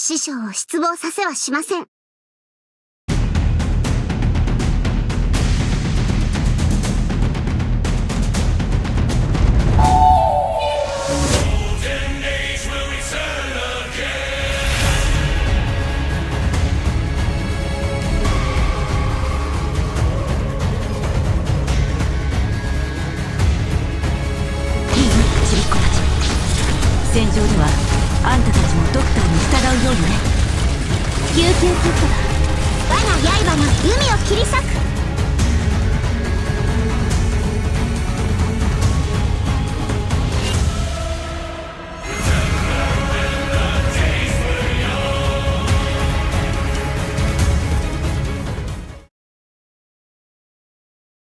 師匠を失望させはしません。 戦場ではあんたたちもドクターに従うようにね。 救急キットだ。我が刃が海を切り裂く。